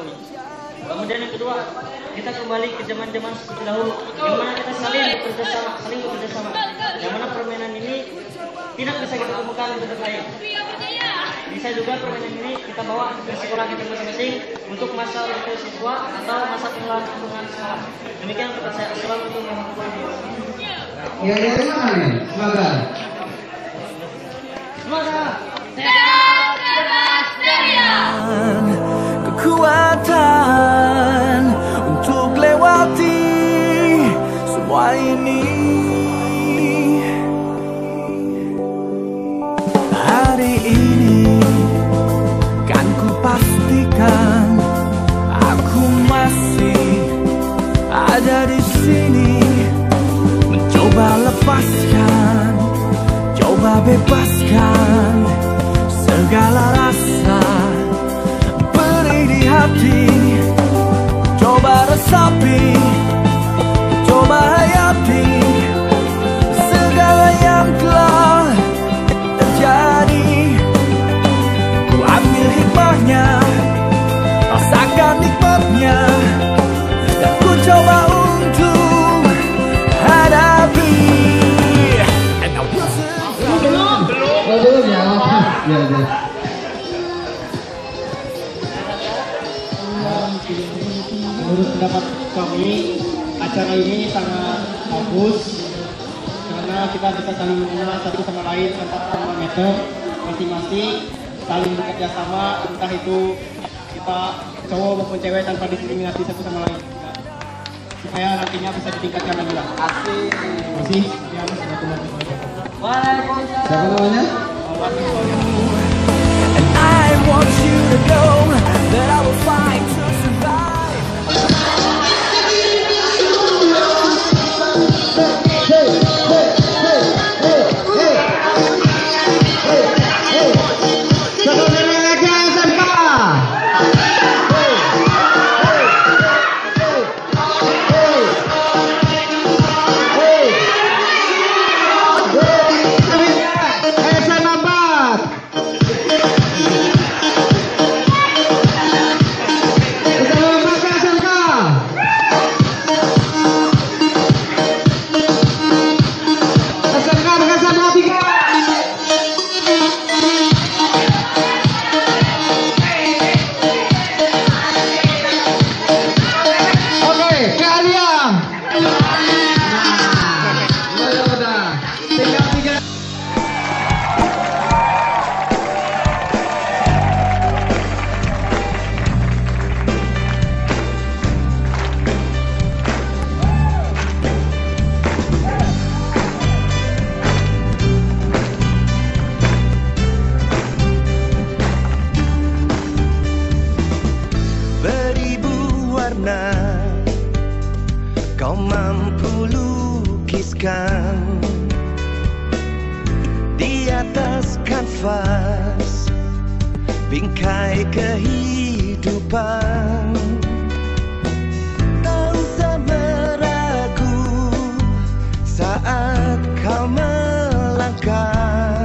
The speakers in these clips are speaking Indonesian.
kami. Kemudian yang kedua, kita kembali ke zaman-zaman seperti dahulu, yang mana kita saling bekerja sama, yang mana permainan ini tidak bisa kita temukan di tempat lain. Bisa juga permainan ini kita bawa ke sekolah kita masing-masing untuk masa untuk siswa atau masa pengembangan sekolah. Demikian kata saya. Assalamualaikum warahmatullahi wabarakatuh. Ya, dari mana nih? Semoga. Sehat, bebas, ceria. Kekuatan untuk lewati semua ini. Hari ini kan ku pastikan aku masih ada di sini, mencoba lepaskan, coba bebaskan segala rasa perih di hati, coba resapi, coba hayati segala yang telah terjadi. Ku ambil hikmahnya, rasakan nikmatnya, dan ku coba untuk hadapi. Belum ya? Ya, ya. Menurut pendapat kami, acara ini sangat bagus karena kita bisa saling mengenal satu sama lain tanpa termometer, masing-masing saling bekerja sama, entah itu kita cowok maupun cewek tanpa diskriminasi satu sama lain, supaya nantinya bisa ditingkatkan lagi lah. Asik. Terima kasih. Ya, Waalaikumsalam. Siapa namanya? And I want you to know that I will fight to survive. Kau mampu lukiskan di atas kanvas bingkai kehidupan. Tak usah meragu saat kau melangkah,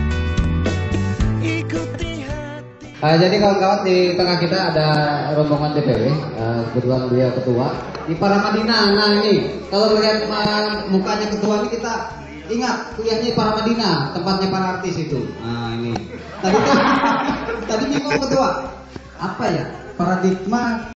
ikuti hati. Jadi kawan-kawan, di tengah kita ada rombongan DPW, kebetulan dia ketua di Paramadina. Nah ini kalau melihat mukanya ketua ini kita ingat kuliahnya di Paramadina, tempatnya para artis itu. Nah ini tadi bingung ketua, apa ya paradigma